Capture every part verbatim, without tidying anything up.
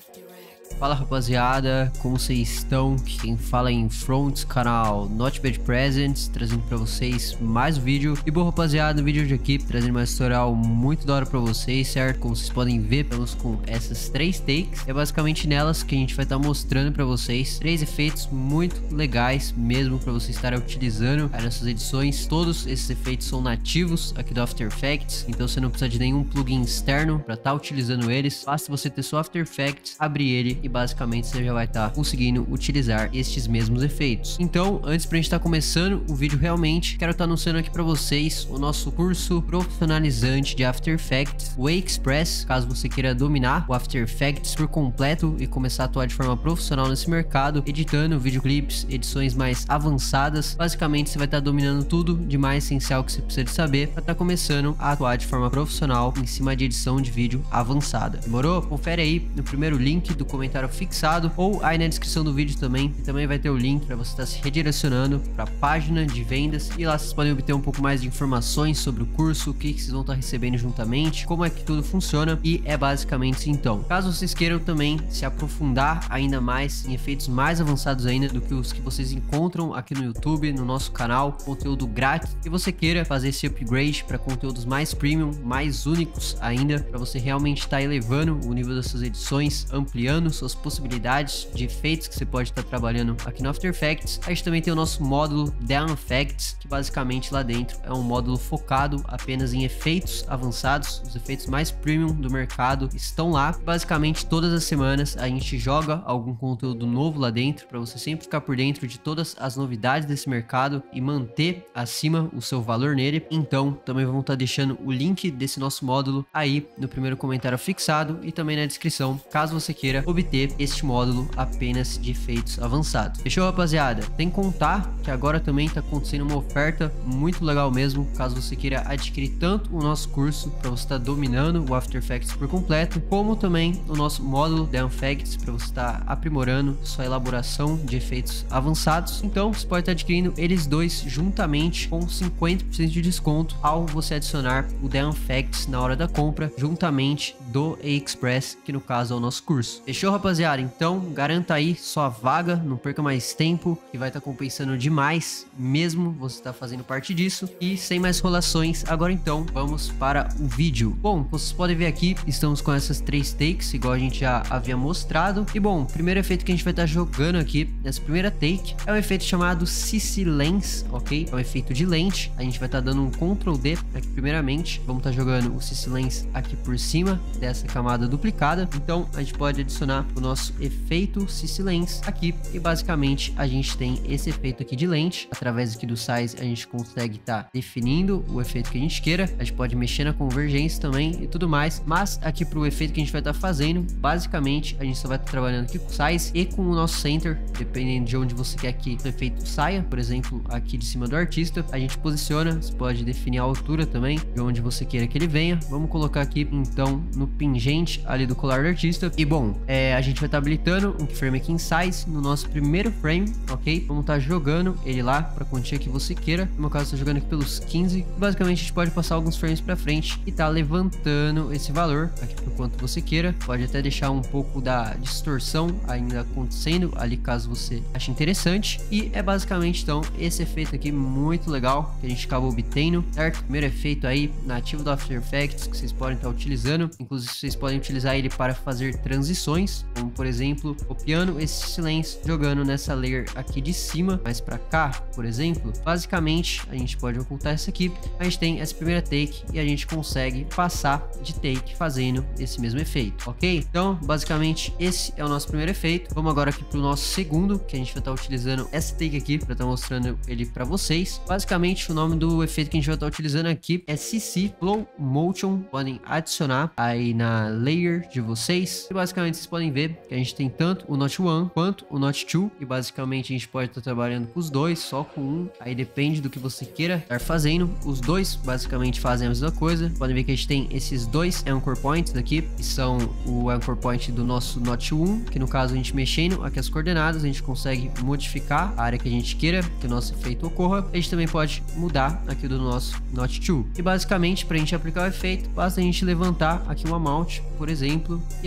Fala rapaziada, como vocês estão? Quem fala é Infronts, canal Not Bad Presents, trazendo pra vocês mais um vídeo. E bom rapaziada, no vídeo de aqui, trazendo mais tutorial muito da hora pra vocês, certo? Como vocês podem ver, estamos com essas três takes. É basicamente nelas que a gente vai estar tá mostrando pra vocês três efeitos muito legais mesmo pra vocês estarem utilizando aí nessas edições. Todos esses efeitos são nativos aqui do After Effects, então você não precisa de nenhum plugin externo pra estar tá utilizando eles. Basta você ter seu After Effects, abrir ele e basicamente você já vai estar tá conseguindo utilizar estes mesmos efeitos. Então, antes pra gente estar tá começando o vídeo realmente, quero estar tá anunciando aqui para vocês o nosso curso profissionalizante de After Effects, o Express, caso você queira dominar o After Effects por completo e começar a atuar de forma profissional nesse mercado, editando videoclipes, edições mais avançadas. Basicamente, você vai estar tá dominando tudo de mais essencial que você precisa de saber para estar tá começando a atuar de forma profissional em cima de edição de vídeo avançada. Demorou? Confere aí no primeiro link do comentário fixado ou aí na descrição do vídeo também, e também vai ter o link para você estar se redirecionando para a página de vendas, e lá vocês podem obter um pouco mais de informações sobre o curso, o que, que vocês vão estar recebendo juntamente, como é que tudo funciona, e é basicamente isso. Então, caso vocês queiram também se aprofundar ainda mais em efeitos mais avançados ainda do que os que vocês encontram aqui no YouTube, no nosso canal, conteúdo grátis, e você queira fazer esse upgrade para conteúdos mais premium, mais únicos ainda, para você realmente estar elevando o nível das suas edições, ampliando suas possibilidades de efeitos que você pode estar trabalhando aqui no After Effects. A gente também tem o nosso módulo Down Effects, que basicamente lá dentro é um módulo focado apenas em efeitos avançados. Os efeitos mais premium do mercado estão lá. Basicamente todas as semanas a gente joga algum conteúdo novo lá dentro para você sempre ficar por dentro de todas as novidades desse mercado e manter acima o seu valor nele. Então também vamos estar deixando o link desse nosso módulo aí no primeiro comentário fixado e também na descrição, caso você queira obter este módulo apenas de efeitos avançados. Fechou, rapaziada? Tem que contar que agora também está acontecendo uma oferta muito legal mesmo, caso você queira adquirir tanto o nosso curso para você estar tá dominando o After Effects por completo, como também o nosso módulo Down Effects para você estar tá aprimorando sua elaboração de efeitos avançados. Então você pode estar tá adquirindo eles dois juntamente com cinquenta por cento de desconto ao você adicionar o Down Effects na hora da compra, juntamente do Express, que no caso é o nosso curso. Fechou, rapaziada? Então garanta aí sua vaga, não perca mais tempo, que vai estar tá compensando demais mesmo você tá fazendo parte disso. E sem mais enrolações, agora então vamos para o vídeo. Bom, vocês podem ver aqui, estamos com essas três takes, igual a gente já havia mostrado. E bom, o primeiro efeito que a gente vai estar tá jogando aqui nessa primeira take é um efeito chamado C C Lens, ok? É um efeito de lente. A gente vai estar tá dando um control D aqui primeiramente. Vamos estar tá jogando o C C Lens aqui por cima dessa camada duplicada. Então a gente pode adicionar o nosso efeito C C Lens aqui, e basicamente a gente tem esse efeito aqui de lente. Através aqui do size a gente consegue estar tá definindo o efeito que a gente queira. A gente pode mexer na convergência também e tudo mais, mas aqui para o efeito que a gente vai estar tá fazendo, basicamente a gente só vai estar tá trabalhando aqui com o size e com o nosso center, dependendo de onde você quer que o efeito saia. Por exemplo, aqui de cima do artista a gente posiciona, você pode definir a altura também de onde você queira que ele venha. Vamos colocar aqui então no pingente ali do colar do artista. E bom, é, a gente vai estar tá habilitando um keyframe aqui em size no nosso primeiro frame, ok? Vamos estar tá jogando ele lá para a quantia que você queira. No meu caso, estou jogando aqui pelos quinze. Basicamente, a gente pode passar alguns frames para frente e tá levantando esse valor aqui por quanto você queira. Pode até deixar um pouco da distorção ainda acontecendo ali, caso você ache interessante. E é basicamente então esse efeito aqui muito legal que a gente acabou obtendo, certo? Primeiro efeito aí nativo do After Effects que vocês podem estar tá utilizando. Inclusive, vocês podem utilizar ele para fazer transições, como por exemplo, copiando esse silêncio, jogando nessa layer aqui de cima, mais para cá, por exemplo. Basicamente, a gente pode ocultar isso aqui. A gente tem essa primeira take e a gente consegue passar de take fazendo esse mesmo efeito, ok? Então, basicamente, esse é o nosso primeiro efeito. Vamos agora aqui para o nosso segundo, que a gente vai estar utilizando essa take aqui para estar mostrando ele para vocês. Basicamente, o nome do efeito que a gente vai estar utilizando aqui é C C Flow Motion. Podem adicionar aí na layer de vocês. E basicamente, vocês podem ver que a gente tem tanto o Notch um quanto o Notch dois, e basicamente a gente pode estar trabalhando com os dois, só com um, aí depende do que você queira estar fazendo. Os dois basicamente fazem a mesma coisa. Podem ver que a gente tem esses dois Anchor Points aqui, que são o Anchor Point do nosso Notch um, que no caso a gente mexendo aqui as coordenadas, a gente consegue modificar a área que a gente queira que o nosso efeito ocorra. A gente também pode mudar aqui do nosso Notch dois. E basicamente, para a gente aplicar o efeito, basta a gente levantar aqui uma mount, por exemplo, e a gente consegue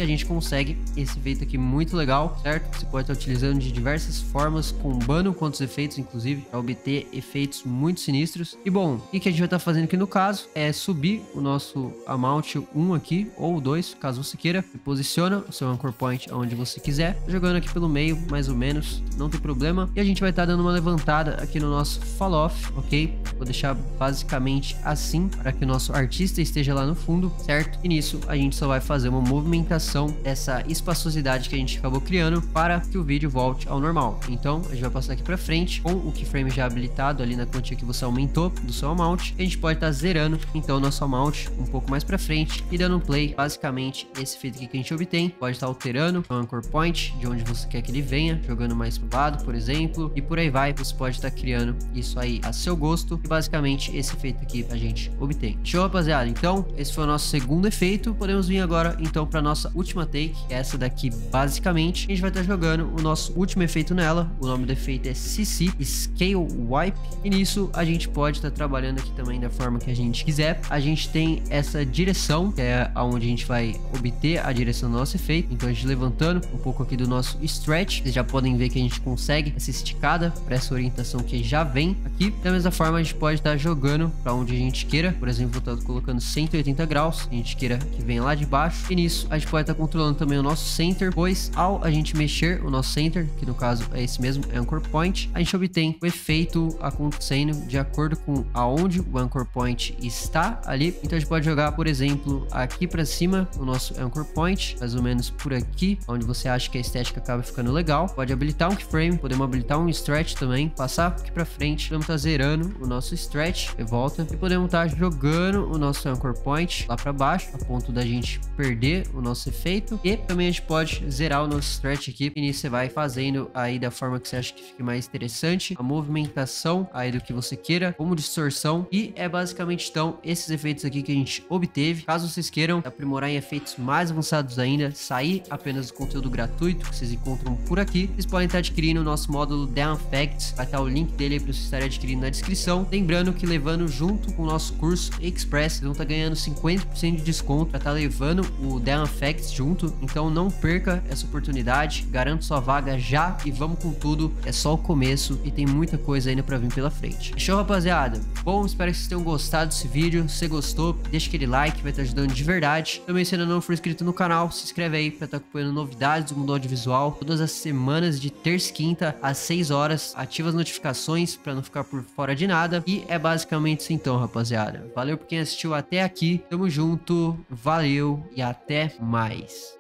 consegue esse efeito aqui muito legal, certo? Você pode estar utilizando de diversas formas, combando com outros efeitos, inclusive, para obter efeitos muito sinistros. E bom, o que a gente vai estar fazendo aqui no caso é subir o nosso amount um aqui, ou dois, caso você queira. Você posiciona o seu anchor point onde você quiser, jogando aqui pelo meio, mais ou menos, não tem problema. E a gente vai estar dando uma levantada aqui no nosso fall off, ok? Vou deixar basicamente assim, para que o nosso artista esteja lá no fundo, certo? E nisso a gente só vai fazer uma movimentação dessa espaçosidade que a gente acabou criando para que o vídeo volte ao normal. Então a gente vai passar aqui para frente com o keyframe já habilitado ali na quantia que você aumentou do seu amount. A gente pode estar zerando então o nosso amount um pouco mais para frente e dando um play. Basicamente esse efeito aqui que a gente obtém, pode estar alterando o anchor point de onde você quer que ele venha, jogando mais pro lado, por exemplo, e por aí vai. Você pode estar criando isso aí a seu gosto, e basicamente esse efeito aqui a gente obtém. Show, rapaziada? Então esse foi o nosso segundo efeito. Podemos vir agora então para nossa última take, essa daqui. Basicamente a gente vai estar jogando o nosso último efeito nela. O nome do efeito é C C Scale Wipe, e nisso a gente pode estar trabalhando aqui também da forma que a gente quiser. A gente tem essa direção, que é aonde a gente vai obter a direção do nosso efeito. Então a gente levantando um pouco aqui do nosso stretch, vocês já podem ver que a gente consegue essa esticada para essa orientação que já vem aqui. Da mesma forma a gente pode estar jogando para onde a gente queira. Por exemplo, eu estou colocando cento e oitenta graus, a gente queira que venha lá de baixo, e nisso a gente pode estar controlando também o nosso center, pois ao a gente mexer o nosso center, que no caso é esse mesmo, é anchor point, a gente obtém o efeito acontecendo de acordo com aonde o anchor point está ali. Então a gente pode jogar, por exemplo, aqui para cima o nosso anchor point, mais ou menos por aqui, onde você acha que a estética acaba ficando legal. Pode habilitar um keyframe, podemos habilitar um stretch também, passar aqui para frente, podemos estar zerando o nosso stretch de volta, e podemos estar jogando o nosso anchor point lá para baixo, a ponto da gente perder o nosso efeito. E também a gente pode zerar o nosso stretch aqui, e nisso você vai fazendo aí da forma que você acha que fique mais interessante, a movimentação aí do que você queira, como distorção. E é basicamente então esses efeitos aqui que a gente obteve. Caso vocês queiram aprimorar em efeitos mais avançados ainda, sair apenas do conteúdo gratuito que vocês encontram por aqui, vocês podem estar adquirindo o nosso módulo Down Effects. Vai estar o link dele aí para vocês estarem adquirindo na descrição. Lembrando que levando junto com o nosso curso Express, vocês vão estar ganhando cinquenta por cento de desconto para estar levando o Down Effects junto. Então não perca essa oportunidade, garanto sua vaga já, e vamos com tudo. É só o começo e tem muita coisa ainda para vir pela frente. Show, rapaziada? Bom, espero que vocês tenham gostado desse vídeo. Se gostou, deixa aquele like, vai estar ajudando de verdade. Também, se ainda não for inscrito no canal, se inscreve aí para estar acompanhando novidades do mundo audiovisual todas as semanas, de terça e quinta às seis horas. Ativa as notificações para não ficar por fora de nada. E é basicamente isso então, rapaziada. Valeu por quem assistiu até aqui. Tamo junto, valeu e até mais.